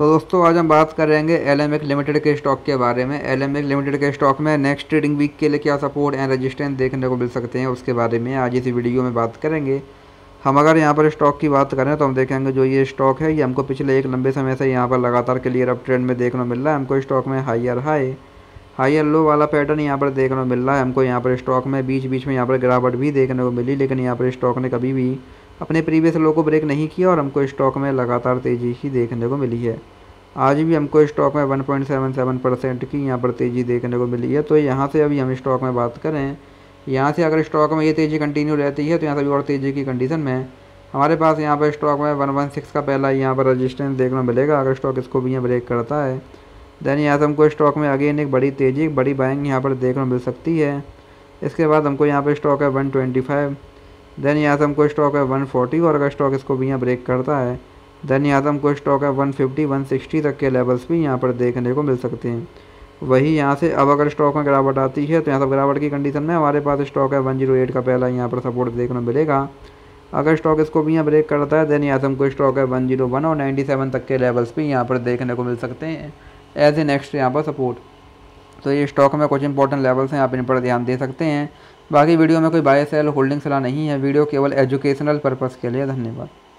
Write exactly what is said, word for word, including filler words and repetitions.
तो दोस्तों आज हम बात करेंगे एल एम एक्स लिमिटेड के स्टॉक के बारे में। एल एम एक्स लिमिटेड के स्टॉक में नेक्स्ट ट्रेडिंग वीक के लिए क्या सपोर्ट एंड रेजिस्टेंस देखने को मिल सकते हैं उसके बारे में आज इस वीडियो में बात करेंगे। हम अगर यहाँ पर स्टॉक की बात करें तो हम देखेंगे जो ये स्टॉक है ये हमको पिछले एक लंबे समय से यहाँ पर लगातार क्लियर अप ट्रेंड में देखने को मिल रहा है। हमको स्टॉक में हायर हाई हायर लो वाला पैटर्न यहाँ पर देखने को मिल रहा है। हमको यहाँ पर स्टॉक में बीच बीच में यहाँ पर गिरावट भी देखने को मिली, लेकिन यहाँ पर स्टॉक ने कभी भी अपने प्रीवियस लो को ब्रेक नहीं किया और हमको स्टॉक में लगातार तेज़ी ही देखने को मिली है। आज भी हमको स्टॉक में one point seven seven percent की यहाँ पर तेज़ी देखने को मिली है। तो यहाँ से अभी हम स्टॉक में बात करें, यहाँ से अगर स्टॉक में ये तेज़ी कंटिन्यू रहती है तो यहाँ से भी और तेज़ी की कंडीशन में हमारे पास यहाँ पर स्टॉक में वन वन सिक्स का पहला यहाँ पर रजिस्टेंस देखने को मिलेगा। अगर स्टॉक इसको भी यहाँ ब्रेक करता है देन यहाँ से हमको स्टॉक में अगेन एक बड़ी तेज़ी बड़ी बाइंग यहाँ पर देखने को मिल सकती है। इसके बाद हमको यहाँ पर स्टॉक है वन ट्वेंटी फाइव, देन यहाँ से हमको स्टॉक है वन फोर्टी और अगर स्टॉक इसको भी यहाँ ब्रेक करता है देन यहाँ से हमको स्टॉक है वन फिफ्टी वन सिक्सटी तक के लेवल्स भी यहाँ पर देखने को मिल सकते हैं। वही यहाँ से अब अगर स्टॉक में गिरावट आती है तो यहाँ से गिरावट की कंडीशन में हमारे पास स्टॉक है वन जीरो एट का पहला यहाँ पर सपोर्ट देखने को मिलेगा। अगर स्टॉक इसको भी यहाँ ब्रेक करता है देन यहाँ से हमको स्टॉक है वन जीरो वन और नाइन्टी सेवन तक के लेवल्स भी यहाँ पर देखने को मिल सकते हैं एज ए नेक्स्ट यहाँ पर सपोर्ट। तो ये स्टॉक में कुछ इंपॉर्टेंट लेवल्स हैं, आप इन पर ध्यान दे सकते हैं। बाकी वीडियो में कोई बाय सेल होल्डिंग सलाह नहीं है, वीडियो केवल एजुकेशनल पर्पज़ के लिए। धन्यवाद।